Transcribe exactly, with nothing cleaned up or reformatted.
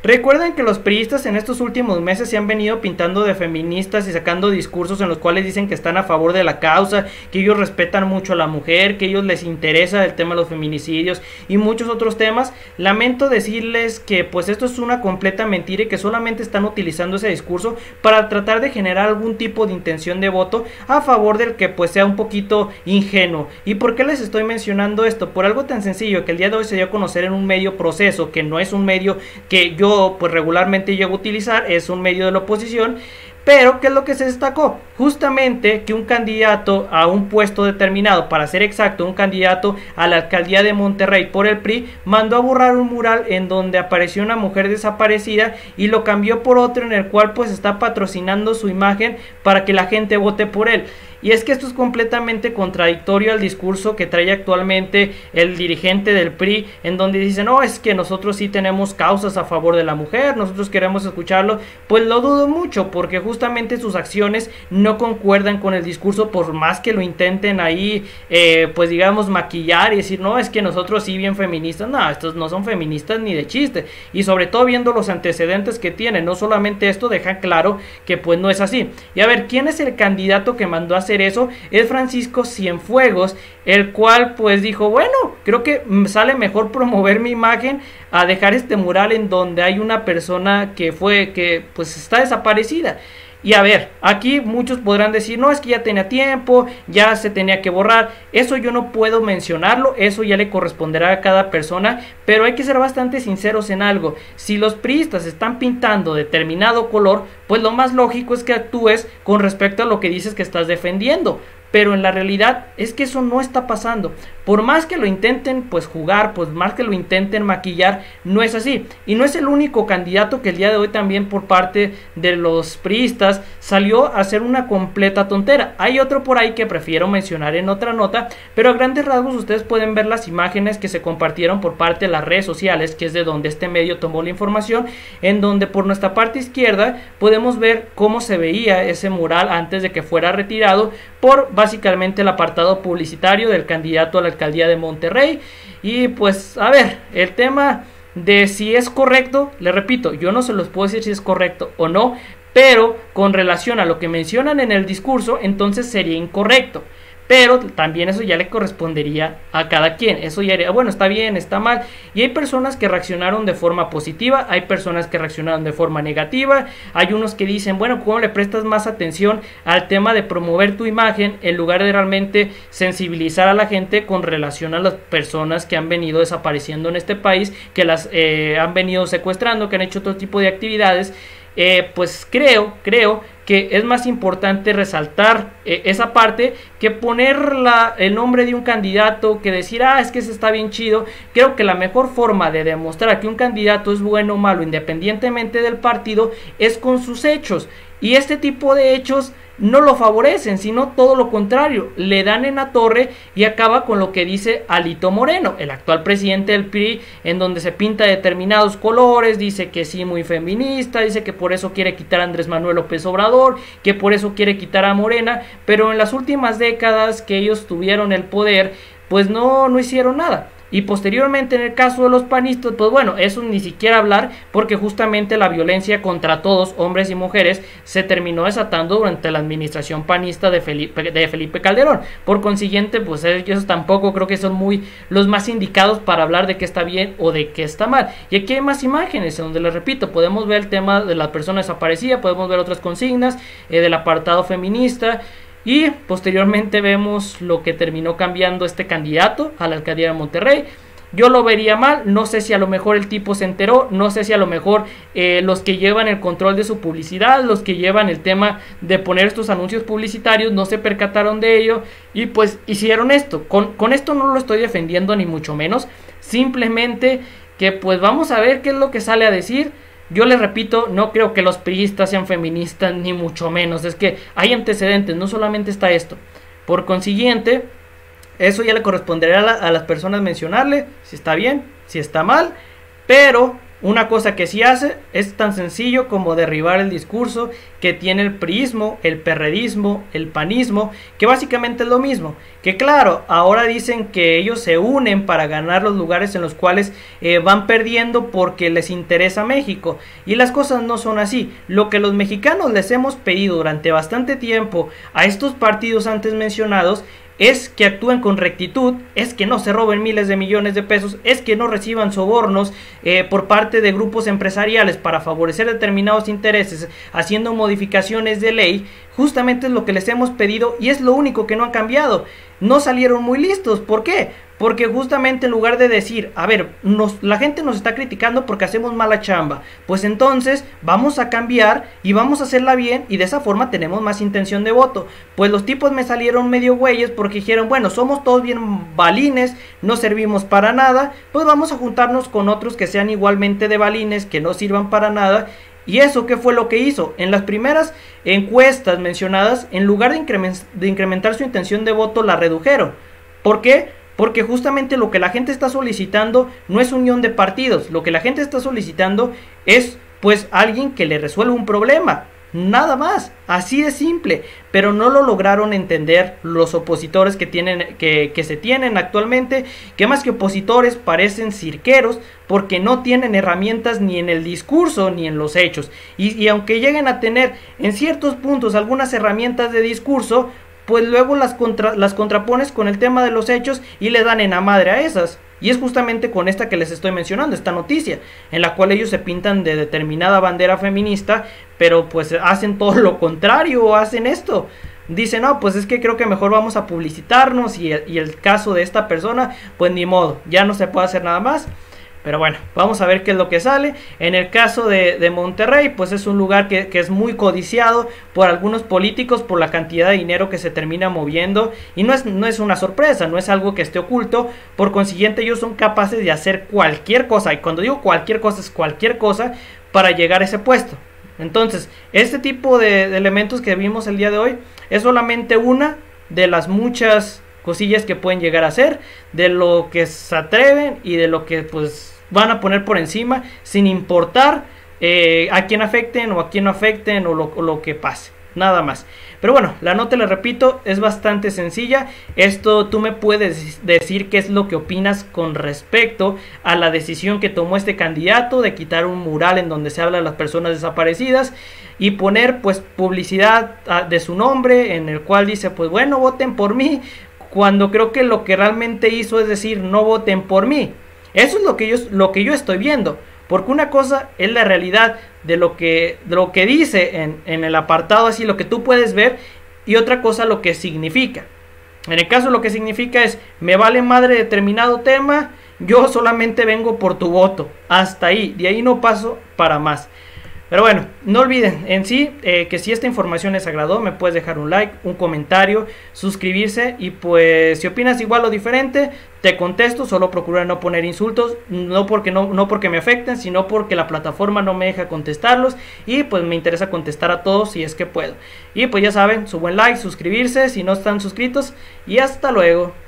Recuerden que los priistas en estos últimos meses se han venido pintando de feministas y sacando discursos en los cuales dicen que están a favor de la causa, que ellos respetan mucho a la mujer, que a ellos les interesa el tema de los feminicidios y muchos otros temas. Lamento decirles que pues esto es una completa mentira y que solamente están utilizando ese discurso para tratar de generar algún tipo de intención de voto a favor del que pues sea un poquito ingenuo. ¿Y por qué les estoy mencionando esto? Por algo tan sencillo que el día de hoy se dio a conocer en un medio Proceso, que no es un medio que yo pues regularmente llego a utilizar, es un medio de la oposición. Pero, ¿qué es lo que se destacó? Justamente que un candidato a un puesto determinado, para ser exacto, un candidato a la alcaldía de Monterrey por el P R I, mandó a borrar un mural en donde apareció una mujer desaparecida y lo cambió por otro en el cual pues está patrocinando su imagen para que la gente vote por él. Y es que esto es completamente contradictorio al discurso que trae actualmente el dirigente del P R I, en donde dice, no, es que nosotros sí tenemos causas a favor de la mujer, nosotros queremos escucharlo. Pues lo dudo mucho, porque justamente sus acciones no concuerdan con el discurso, por más que lo intenten ahí, eh, pues digamos, maquillar y decir, no, es que nosotros sí bien feministas. No, estos no son feministas ni de chiste, y sobre todo viendo los antecedentes que tienen, no solamente esto deja claro que pues no es así. Y a ver, ¿quién es el candidato que mandó a hacer eso? Es Francisco Cienfuegos, el cual pues dijo, bueno, creo que sale mejor promover mi imagen a dejar este mural en donde hay una persona que fue, que pues está desaparecida. Y a ver, aquí muchos podrán decir, no, es que ya tenía tiempo, ya se tenía que borrar. Eso yo no puedo mencionarlo, eso ya le corresponderá a cada persona, pero hay que ser bastante sinceros en algo. Si los priistas están pintando determinado color, pues lo más lógico es que actúes con respecto a lo que dices que estás defendiendo. Pero en la realidad es que eso no está pasando. Por más que lo intenten pues jugar, pues más que lo intenten maquillar, no es así. Y no es el único candidato que el día de hoy también por parte de los priistas salió a hacer una completa tontera. Hay otro por ahí que prefiero mencionar en otra nota, pero a grandes rasgos ustedes pueden ver las imágenes que se compartieron por parte de las redes sociales, que es de donde este medio tomó la información, en donde por nuestra parte izquierda podemos ver cómo se veía ese mural antes de que fuera retirado por básicamente el apartado publicitario del candidato a la alcaldía de Monterrey. Y pues a ver, el tema de si es correcto, le repito, yo no se los puedo decir si es correcto o no, pero con relación a lo que mencionan en el discurso, entonces sería incorrecto. Pero también eso ya le correspondería a cada quien. Eso ya haría, bueno, está bien, está mal. Y hay personas que reaccionaron de forma positiva, hay personas que reaccionaron de forma negativa. Hay unos que dicen, bueno, ¿cómo le prestas más atención al tema de promover tu imagen en lugar de realmente sensibilizar a la gente con relación a las personas que han venido desapareciendo en este país, que las eh, han venido secuestrando, que han hecho otro tipo de actividades? Eh, pues creo, creo que es más importante resaltar eh, esa parte que poner la, el nombre de un candidato, que decir, ah, es que ese está bien chido. Creo que la mejor forma de demostrar que un candidato es bueno o malo, independientemente del partido, es con sus hechos. Y este tipo de hechos no lo favorecen, sino todo lo contrario, le dan en la torre y acaba con lo que dice Alito Moreno, el actual presidente del P R I, en donde se pinta determinados colores, dice que sí, muy feminista, dice que por eso quiere quitar a Andrés Manuel López Obrador, que por eso quiere quitar a Morena, pero en las últimas décadas que ellos tuvieron el poder, pues no, no hicieron nada. Y posteriormente en el caso de los panistas, pues bueno, eso ni siquiera hablar, porque justamente la violencia contra todos, hombres y mujeres, se terminó desatando durante la administración panista de Felipe, de Felipe Calderón. Por consiguiente, pues ellos tampoco creo que son muy los más indicados para hablar de qué está bien o de qué está mal. Y aquí hay más imágenes, donde les repito, podemos ver el tema de la persona desaparecida, podemos ver otras consignas eh, del apartado feminista. Y posteriormente vemos lo que terminó cambiando este candidato a la alcaldía de Monterrey. Yo lo vería mal, no sé si a lo mejor el tipo se enteró, no sé si a lo mejor eh, los que llevan el control de su publicidad, los que llevan el tema de poner estos anuncios publicitarios no se percataron de ello y pues hicieron esto. Con, con esto no lo estoy defendiendo ni mucho menos, simplemente que pues vamos a ver qué es lo que sale a decir. Yo les repito, no creo que los priistas sean feministas, ni mucho menos. Es que hay antecedentes, no solamente está esto. Por consiguiente, eso ya le corresponderá a, la, a las personas mencionarle, si está bien, si está mal. Pero Una cosa que sí hace es tan sencillo como derribar el discurso que tiene el priismo, el perredismo, el panismo, que básicamente es lo mismo. Que claro, ahora dicen que ellos se unen para ganar los lugares en los cuales eh, van perdiendo porque les interesa México. Y las cosas no son así. Lo que los mexicanos les hemos pedido durante bastante tiempo a estos partidos antes mencionados es que actúen con rectitud, es que no se roben miles de millones de pesos, es que no reciban sobornos eh, por parte de grupos empresariales para favorecer determinados intereses, haciendo modificaciones de ley. Justamente es lo que les hemos pedido y es lo único que no han cambiado. No salieron muy listos. ¿Por qué? Porque justamente en lugar de decir, a ver, nos, la gente nos está criticando porque hacemos mala chamba, pues entonces vamos a cambiar y vamos a hacerla bien y de esa forma tenemos más intención de voto. Pues los tipos me salieron medio güeyes porque dijeron, bueno, somos todos bien balines, no servimos para nada, pues vamos a juntarnos con otros que sean igualmente de balines, que no sirvan para nada. ¿Y eso qué fue lo que hizo? En las primeras encuestas mencionadas, en lugar de, increment, de incrementar su intención de voto, la redujeron. ¿Por qué? Porque justamente lo que la gente está solicitando no es unión de partidos. Lo que la gente está solicitando es pues alguien que le resuelva un problema. Nada más, así de simple, pero no lo lograron entender los opositores que, tienen, que, que se tienen actualmente, que más que opositores parecen cirqueros, porque no tienen herramientas ni en el discurso ni en los hechos, y, y aunque lleguen a tener en ciertos puntos algunas herramientas de discurso, pues luego las, contra, las contrapones con el tema de los hechos y le dan en la madre a esas. Y es justamente con esta que les estoy mencionando, esta noticia, en la cual ellos se pintan de determinada bandera feminista, pero pues hacen todo lo contrario, o hacen esto. Dicen, no, pues es que creo que mejor vamos a publicitarnos y el, y el caso de esta persona, pues ni modo, ya no se puede hacer nada más. Pero bueno, vamos a ver qué es lo que sale. En el caso de, de Monterrey, pues es un lugar que, que es muy codiciado por algunos políticos por la cantidad de dinero que se termina moviendo. Y no es, no es una sorpresa, no es algo que esté oculto. Por consiguiente, ellos son capaces de hacer cualquier cosa. Y cuando digo cualquier cosa, es cualquier cosa para llegar a ese puesto. Entonces, este tipo de, de elementos que vimos el día de hoy es solamente una de las muchas cosillas que pueden llegar a hacer, de lo que se atreven y de lo que pues van a poner por encima, sin importar eh, a quién afecten o a quién no afecten o lo, o lo que pase, nada más. Pero bueno, la nota, les repito, es bastante sencilla. Esto tú me puedes decir qué es lo que opinas con respecto a la decisión que tomó este candidato de quitar un mural en donde se habla de las personas desaparecidas y poner pues publicidad de su nombre en el cual dice pues bueno, voten por mí, cuando creo que lo que realmente hizo es decir no voten por mí. Eso es lo que yo, lo que yo estoy viendo, porque una cosa es la realidad de lo que, de lo que dice en, en el apartado, así lo que tú puedes ver, y otra cosa lo que significa. En el caso lo que significa es, me vale madre determinado tema, yo solamente vengo por tu voto, hasta ahí, de ahí no paso para más. Pero bueno, no olviden en sí eh, que si esta información les agradó, me puedes dejar un like, un comentario, suscribirse y pues si opinas igual o diferente, te contesto. Solo procura no poner insultos, no porque, no, no porque me afecten, sino porque la plataforma no me deja contestarlos y pues me interesa contestar a todos si es que puedo. Y pues ya saben, su buen like, suscribirse si no están suscritos y hasta luego.